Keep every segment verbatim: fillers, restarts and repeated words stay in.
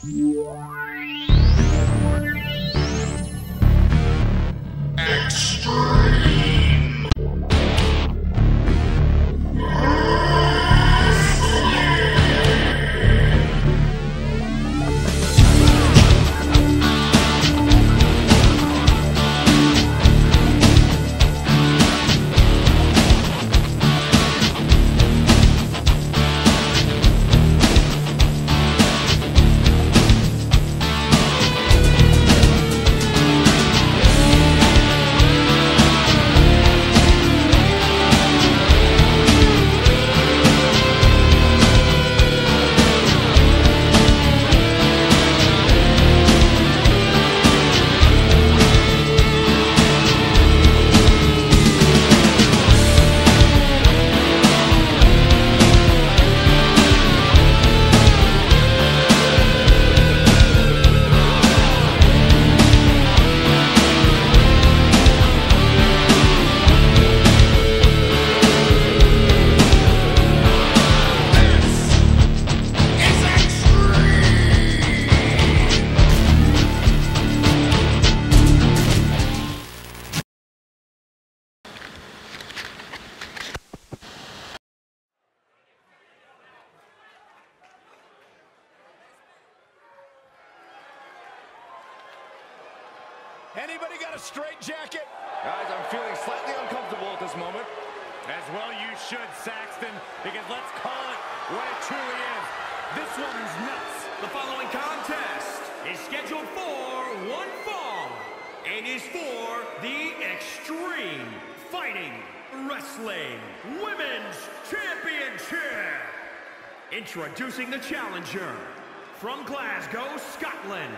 Anybody got a straight jacket? Guys, I'm feeling slightly uncomfortable at this moment. As well you should, Saxton, because let's call it what it truly is. This one's nuts. The following contest is scheduled for one fall and is for the Extreme Fighting Wrestling Women's Championship. Introducing the challenger from Glasgow, Scotland,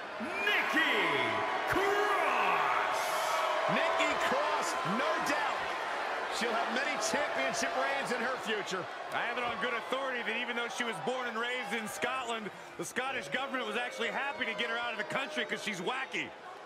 Nikki Cross. Nikki Cross, no doubt. She'll have many championship reigns in her future. I have it on good authority that even though she was born and raised in Scotland, the Scottish government was actually happy to get her out of the country because she's wacky.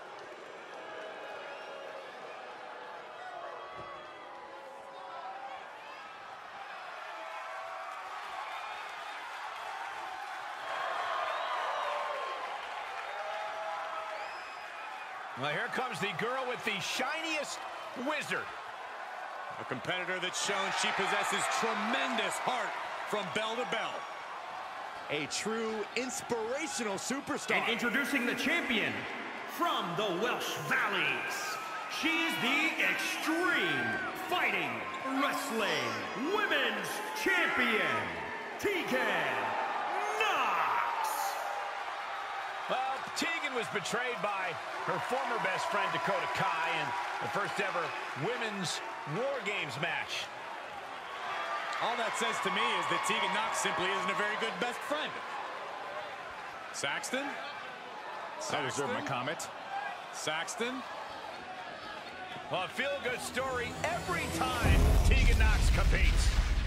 Well, here comes the girl with the shiniest wizard. A competitor that's shown she possesses tremendous heart from bell to bell. A true inspirational superstar. And introducing the champion from the Welsh Valleys. She's the Extreme Fighting Wrestling Women's Champion, Tegan Knox. Well, Tegan was betrayed by her former best friend Dakota Kai in the first ever women's War Games match. All that says to me is that Tegan Knox simply isn't a very good best friend. Saxton? I reserve my comment. Saxton? Well, a feel-good story every time Tegan Knox competes.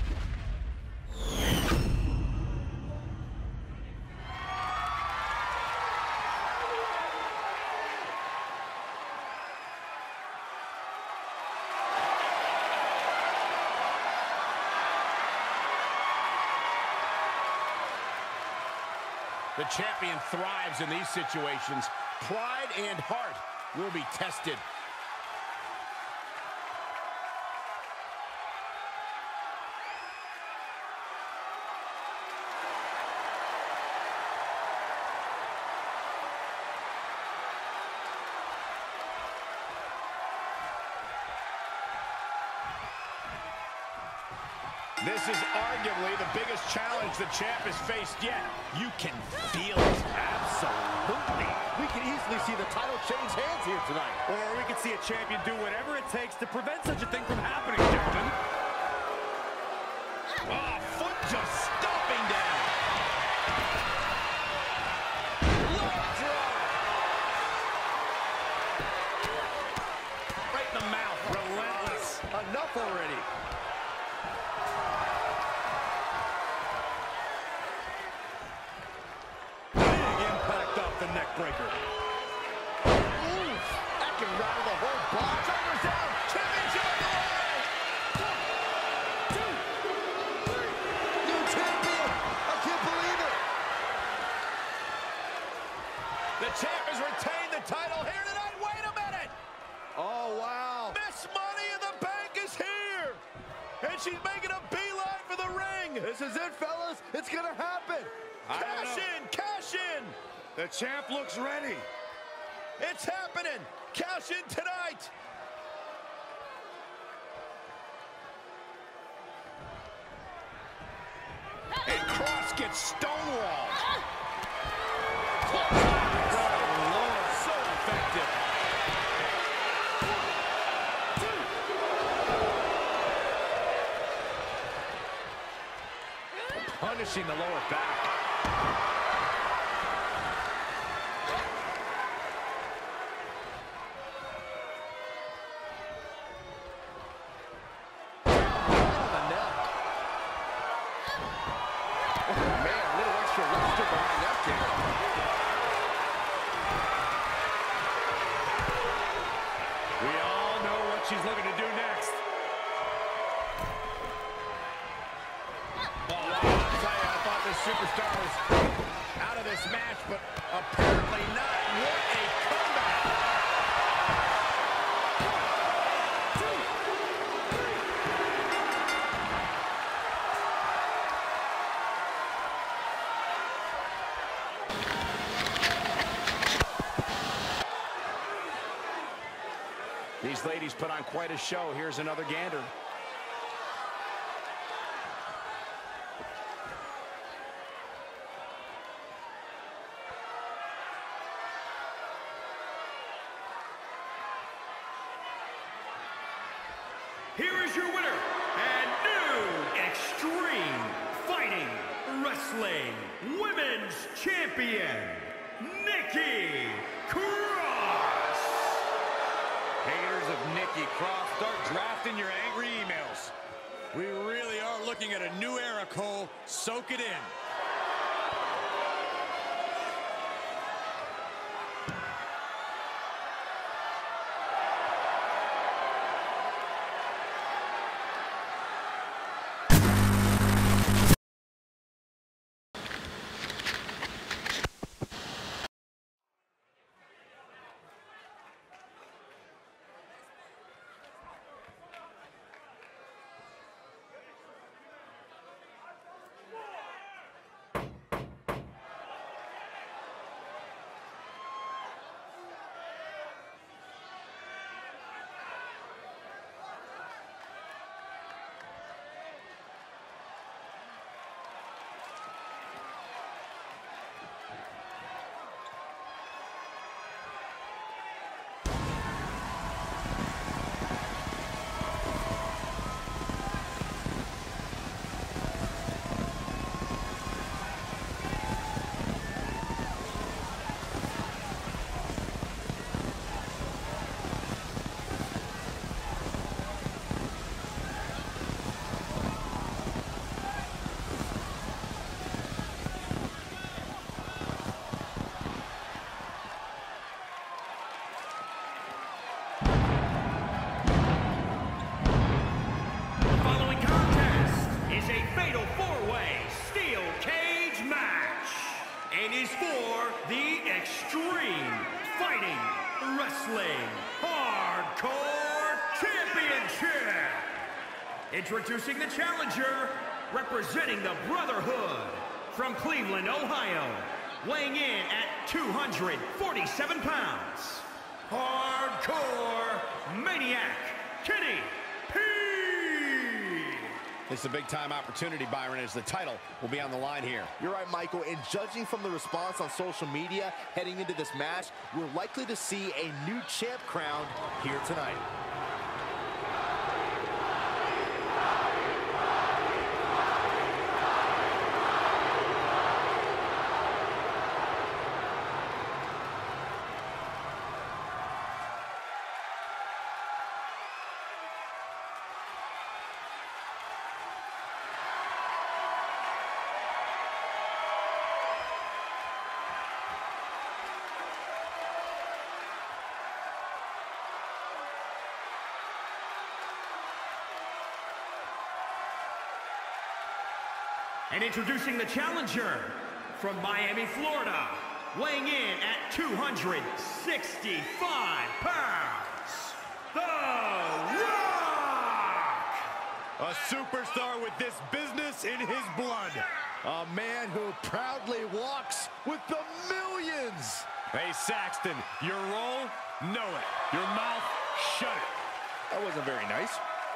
The champion thrives in these situations. Pride and heart will be tested. This is arguably the biggest challenge the champ has faced yet. You can feel it. Absolutely. We can easily see the title change hands here tonight. Or we could see a champion do whatever it takes to prevent such a thing from happening, gentlemen. Oh, foot just stomping down. Low drop. Right in the mouth. Relentless. Enough already. The neck breaker. Ooh, that can rattle the whole box. Shoulders down. Championship on the line. One, two, three. New champion. I can't believe it. The champ has retained the title here tonight. Wait a minute. Oh, wow. Miss Money in the Bank is here. And she's making a beeline for the ring. This is it, fellas. It's going to happen. Cash in, cash in. The champ looks ready. It's happening. Cash in tonight. And Cross gets stonewalled. Oh, Lord, so effective. Punishing the lower back. She's looking to do next. Oh, wow. I'll tell you, I thought this superstar was out of this match, but apparently not. What a comeback. These ladies put on quite a show. Here's another gander. Here is your winner and new Extreme Fighting Wrestling Women's Champion, Nikki Cross. Haters of Nikki Cross, start drafting your angry emails. We really are looking at a new era, Cole. Soak it in. Is for the Extreme Fighting Wrestling Hardcore Championship. Introducing the challenger, representing the Brotherhood from Cleveland, Ohio, weighing in at two hundred forty-seven pounds, Hardcore Maniac, Kenny P. This is a big-time opportunity, Byron, as the title will be on the line here. You're right, Michael, and judging from the response on social media heading into this match, we're likely to see a new champ crowned here tonight. And introducing the challenger from Miami, Florida, weighing in at two hundred sixty-five pounds, The Rock! A superstar with this business in his blood. A man who proudly walks with the millions. Hey, Saxton, your role, know it. Your mouth, shut it. That wasn't very nice.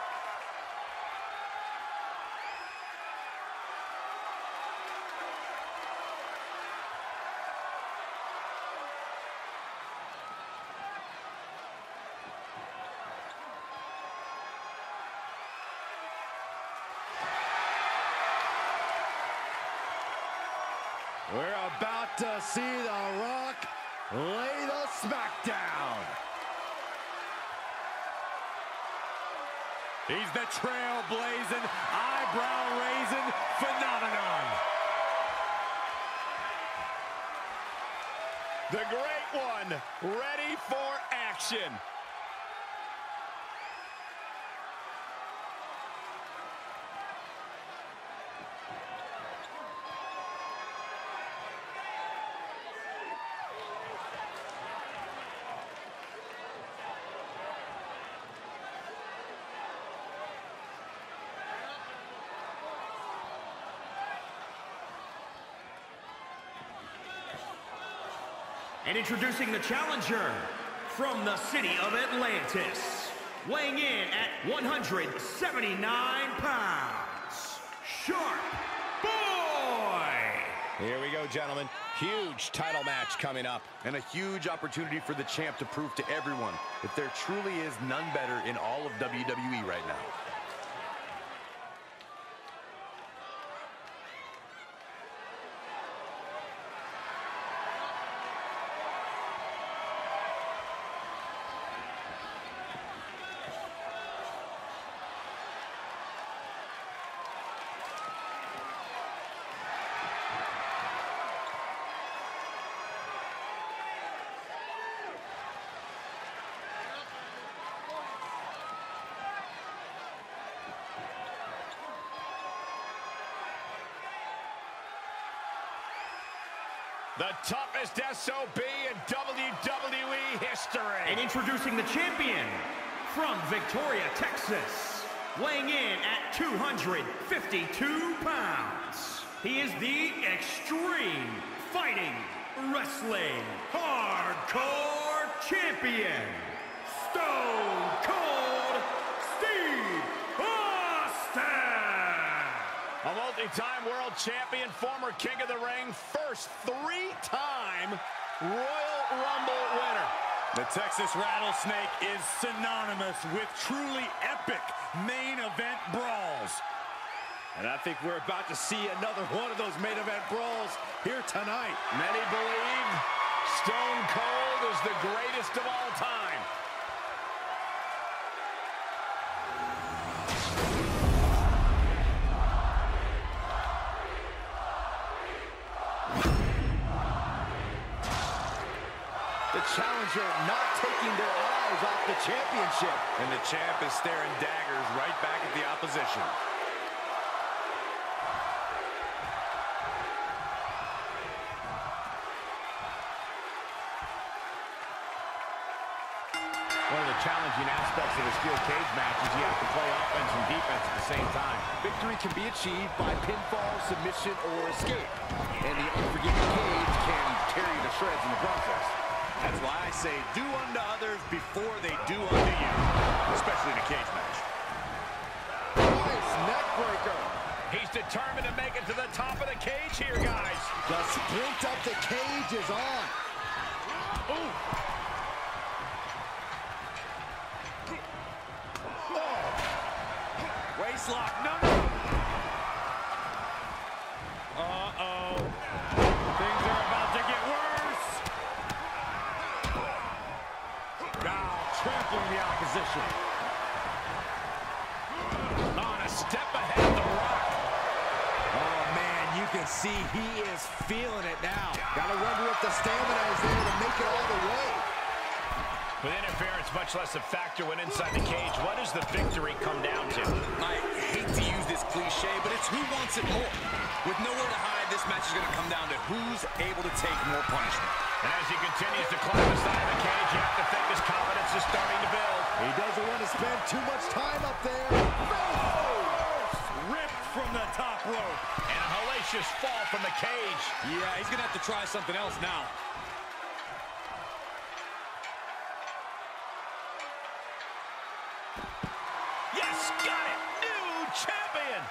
We're about to see The Rock lay the smackdown. He's the trailblazing, eyebrow-raising phenomenon. The Great One, ready for action. And introducing the challenger from the city of Atlantis, weighing in at one hundred seventy-nine pounds, Sharp Boy! Here we go, gentlemen. Huge title match coming up. And a huge opportunity for the champ to prove to everyone that there truly is none better in all of W W E right now. The toughest S O B in W W E history. And introducing the champion from Victoria, Texas, weighing in at two hundred fifty-two pounds. He is the Extreme Fighting Wrestling Hardcore Champion, Stone Cold Steve Austin! A multi-time world champion, former King of the Ring, first three-time Royal Rumble winner. The Texas Rattlesnake is synonymous with truly epic main event brawls. And I think we're about to see another one of those main event brawls here tonight. Many believe Stone Cold is the greatest of all time. The challenger not taking their eyes off the championship. And the champ is staring daggers right back at the opposition. One of the challenging aspects of a steel cage match is you have to play offense and defense at the same time. Victory can be achieved by pinfall, submission, or escape. And the unforgiving cage can tear you to shreds in the process. That's why I say do unto others before they do unto you, especially in a cage match. Nice neck breaker. He's determined to make it to the top of the cage here, guys. The sprint up the cage is on. Ooh. Waistlock, no, no. Uh-oh. Things are about to get worse. Now trampling the opposition. On a step ahead of The Rock. Oh, man, you can see he is feeling it now. Gotta wonder if the stamina is there to make it all the way. With interference much less a factor when inside the cage, what does the victory come down to? I hate to use this cliche, but it's who wants it more. With nowhere to hide, this match is going to come down to who's able to take more punishment. And as he continues to climb the side of the cage, you have to think his confidence is starting to build. He doesn't want to spend too much time up there. Ripped from the top rope. And a hellacious fall from the cage. Yeah, he's going to have to try something else now. Yes, got it! New champion!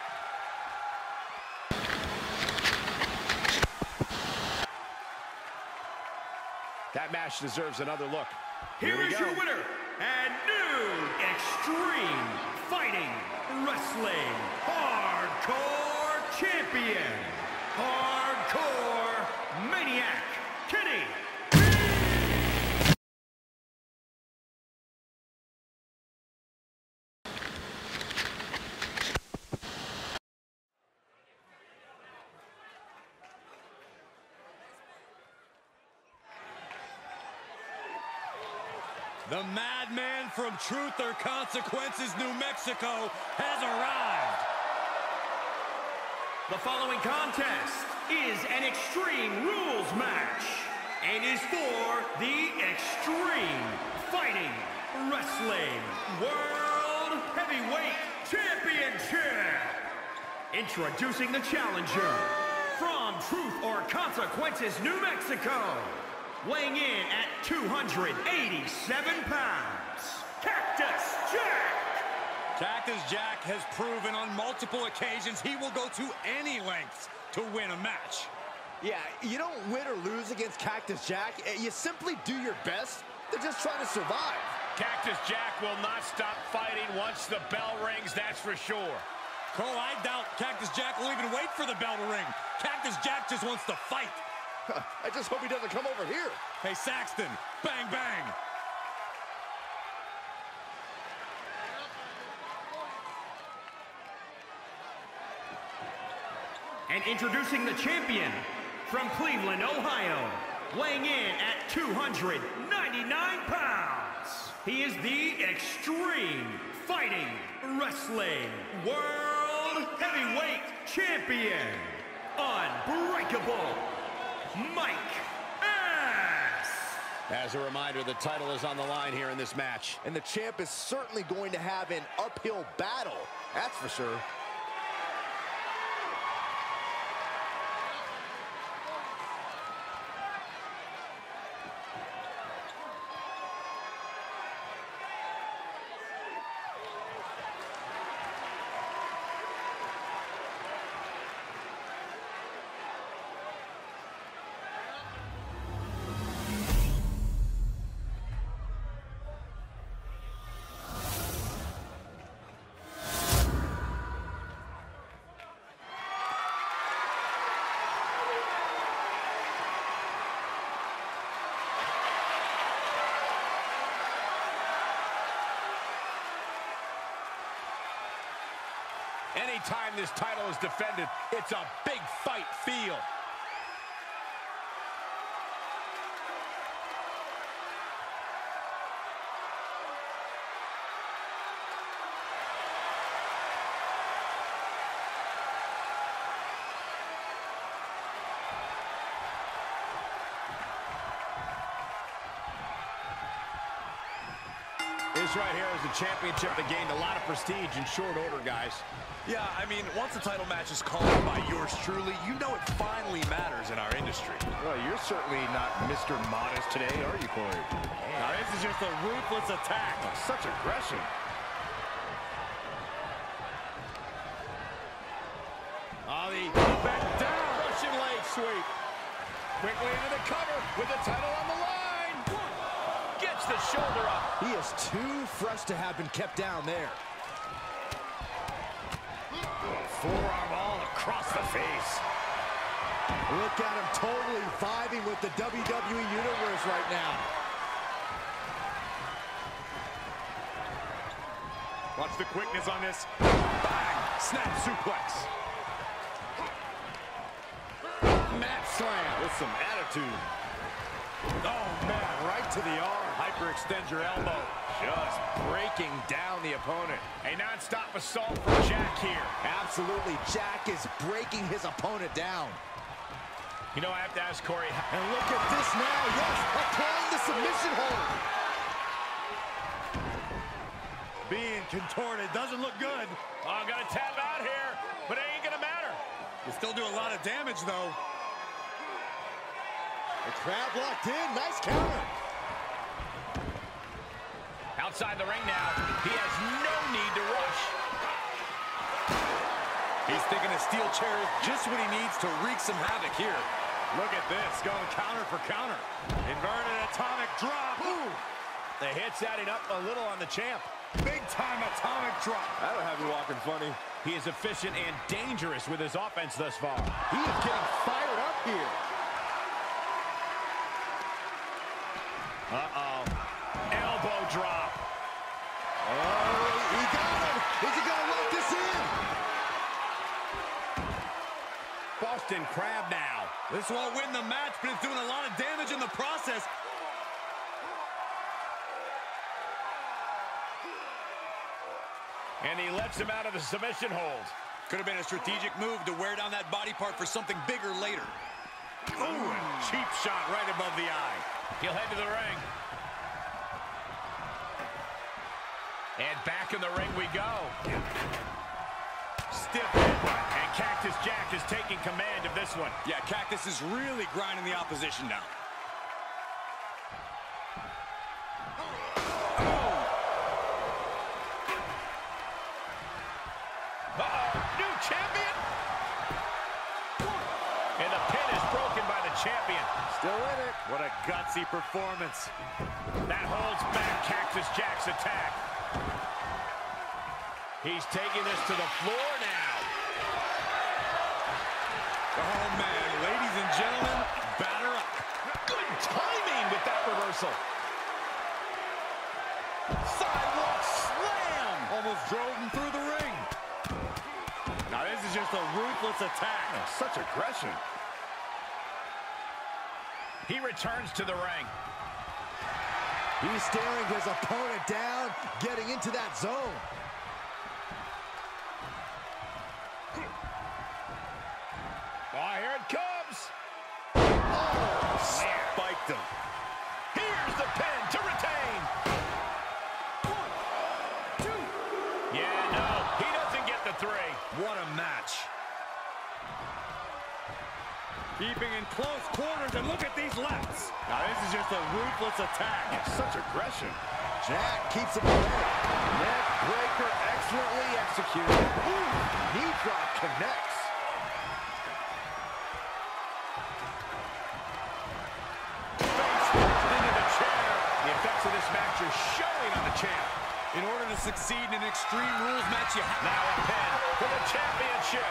That match deserves another look. Here, Here is go. your winner and new Extreme Fighting Wrestling Hardcore Champion, Hardcore Maniac, Kenny. The madman from Truth or Consequences, New Mexico, has arrived. The following contest is an Extreme Rules match and is for the Extreme Fighting Wrestling World Heavyweight Championship. Introducing the challenger from Truth or Consequences, New Mexico, weighing in at two hundred eighty-seven pounds, Cactus Jack. Cactus Jack has proven on multiple occasions he will go to any lengths to win a match. Yeah, you don't win or lose against Cactus Jack. You simply do your best to just try to survive. Cactus Jack will not stop fighting once the bell rings, that's for sure. Cole, I doubt Cactus Jack will even wait for the bell to ring. Cactus Jack just wants to fight. I just hope he doesn't come over here. Hey, Saxton, bang, bang. And introducing the champion from Cleveland, Ohio, weighing in at two hundred ninety-nine pounds. He is the Extreme Fighting Wrestling World Heavyweight Champion, Unbreakable Mike S. As a reminder, the title is on the line here in this match. And the champ is certainly going to have an uphill battle, that's for sure. Anytime this title is defended, it's a big fight feel. This right here is a championship that gained a lot of prestige in short order, guys. Yeah, I mean, once a title match is called by yours truly, you know it finally matters in our industry. Well, you're certainly not Mister Modest today, are you, Corey? Now, this is just a ruthless attack. Oh, such aggression. Oh, the back down. Russian leg sweep. Quickly into the cover with the title on the line. Gets the shoulder up. He is too fresh to have been kept down there. Forearm all across the face. Look at him totally vibing with the W W E Universe right now. Watch the quickness on this. Bang! Snap suplex. Mat slam. With some attitude. Oh, man, right to the arm. Hyperextend your elbow. Just breaking down the opponent. A non-stop assault from Jack here. Absolutely, Jack is breaking his opponent down. You know, I have to ask Corey. And look at this now, yes, applying the submission hold. Being contorted doesn't look good. Oh, I'm gonna tap out here, but it ain't gonna matter. You still do a lot of damage, though. The crab locked in, nice counter. Outside the ring now, he has no need to rush. He's thinking a steel chair is just what he needs to wreak some havoc here. Look at this, going counter for counter. Inverted atomic drop. Ooh. The hit's adding up a little on the champ. Big time atomic drop. That'll have you walking funny. He is efficient and dangerous with his offense thus far. He is getting fired up here. Uh-oh. Elbow drop. Oh, he got him. Is he going to lock this in? Boston Crab now. This won't win the match, but it's doing a lot of damage in the process. And he lets him out of the submission hold. Could have been a strategic move to wear down that body part for something bigger later. Ooh, a cheap shot right above the eye. He'll head to the ring. And back in the ring we go. Stiff headbutt. And Cactus Jack is taking command of this one. Yeah, Cactus is really grinding the opposition now. Champion. Still in it. What a gutsy performance. That holds back Cactus Jack's attack. He's taking this to the floor now. Oh, man. Ladies and gentlemen, batter up. Good timing with that reversal. Sidewalk slam. Almost drove him through the ring. Now, this is just a ruthless attack. Oh, such aggression. He returns to the ring. He's staring his opponent down, getting into that zone. Oh, here it comes. Oh, spiked him. Here's the pin to retain. One, two. Yeah, no, he doesn't get the three. What a match. Keeping in close quarters, and look at these lefts. Now, this is just a ruthless attack. Oh, such aggression. Jack keeps him away. Neck breaker excellently executed. Ooh, knee drop connects. Face first into the chair. The effects of this match are showing on the champ. In order to succeed in an Extreme Rules match, you have... Now a pin for the championship.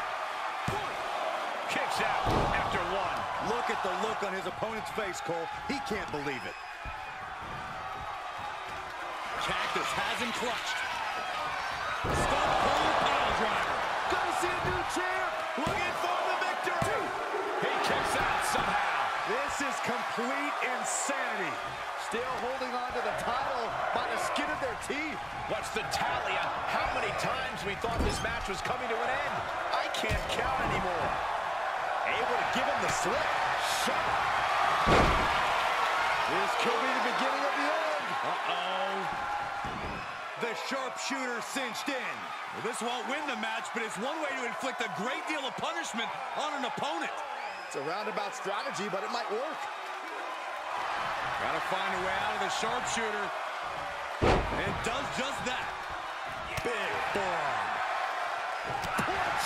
Kicks out after one. Look at the look on his opponent's face, Cole. He can't believe it. Cactus has him clutched. Stop pole pile driver. Gonna see a new champ. Looking for the victory. He kicks out somehow. This is complete insanity. Still holding on to the title by the skin of their teeth. What's the tally on how many times we thought this match was coming to an end? I can't count anymore. Able to give him the slip. Shot. This could be the beginning of the end. Uh-oh. The sharpshooter cinched in. Well, this won't win the match, but it's one way to inflict a great deal of punishment on an opponent. It's a roundabout strategy, but it might work. Gotta find a way out of the sharpshooter. And does just that. Big forearm. Punch.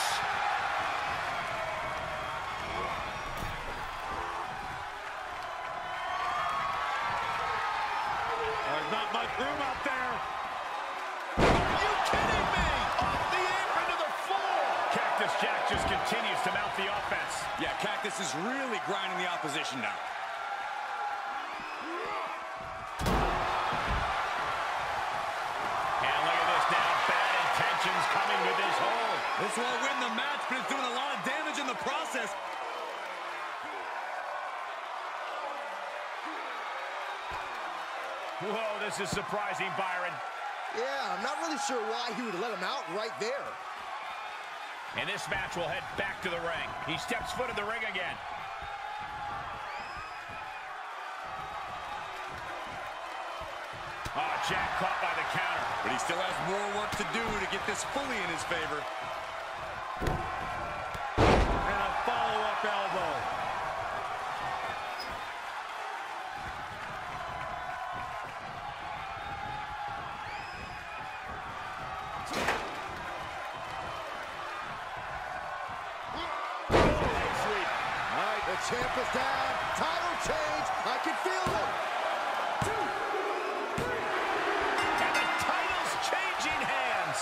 There's not much room out there. Are you kidding me? Off the apron to the floor. Cactus Jack just continues to mount the offense. Yeah, Cactus is really grinding the opposition now. And look at this now. Bad intentions coming with this hold. This won't win the match, but it's doing a lot of damage in the process. Whoa, this is surprising, Byron. Yeah, I'm not really sure why he would let him out right there. And this match will head back to the ring. He steps foot in the ring again. Oh, Jack caught by the counter. But he still has more work to do to get this fully in his favor. And a follow-up elbow. All right, the champ is down. Title change. I can feel it. And the title's changing hands.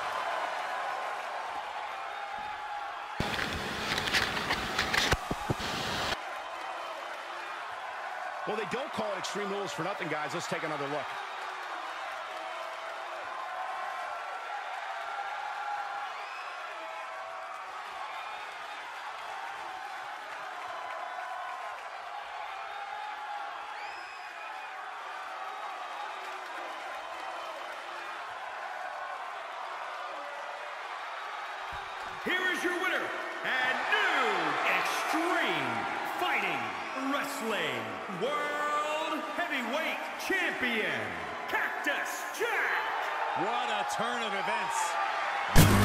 Well, they don't call it Extreme Rules for nothing, guys. Let's take another look. Here is your winner and new Extreme Fighting Wrestling World Heavyweight Champion, Cactus Jack. What a turn of events.